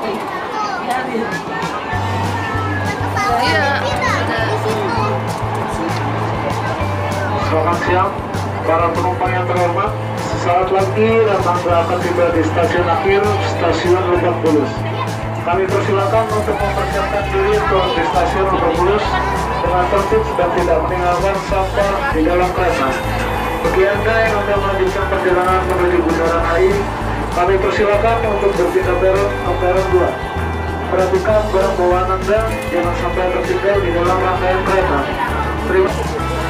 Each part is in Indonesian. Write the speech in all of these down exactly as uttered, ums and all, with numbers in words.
Iya. Selamat siang, para penumpang yang terhormat. Sesaat lagi Ratangga akan tiba di stasiun akhir, stasiun Lebak Bulus. Kami persilakan untuk mempersiapkan diri untuk di stasiun Lebak Bulus dengan tertib dan tidak meninggalkan sampah di dalam kereta. Bagi Anda yang akan melanjutkan perjalanan menuju Bundaran H I, kami persilakan untuk berpindah peron ke peron dua. Perhatikan barang bawaan Anda jangan sampai tertinggal di dalam rangkaian kereta. Terima kasih.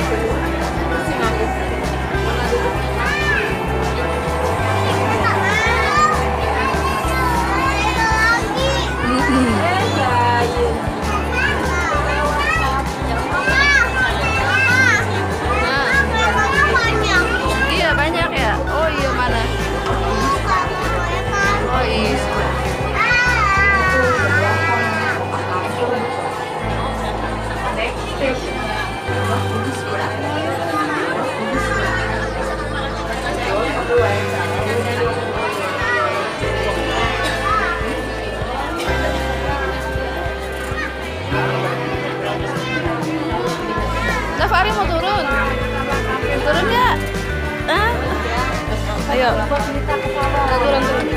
Fahri mau turun? Turun nggak? Ah? Ayo. Nah, turun, turun.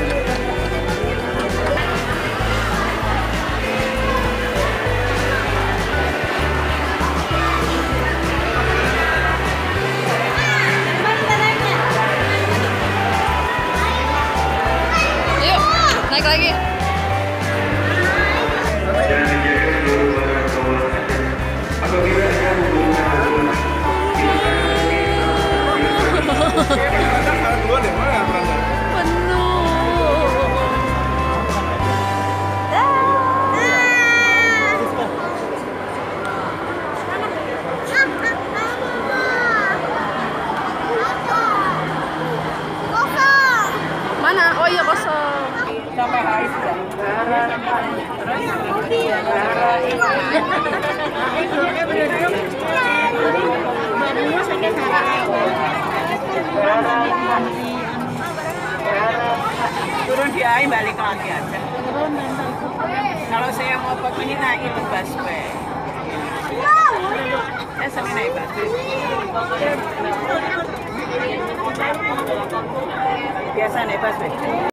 Yuk, naik lagi. Mana? Oh iya kosong. Sampai H I sudah. Turun di A I balik lagi aja. Kalau saya mau ke sini naik itu busway. Eh sini naik busway. Biasa naik busway.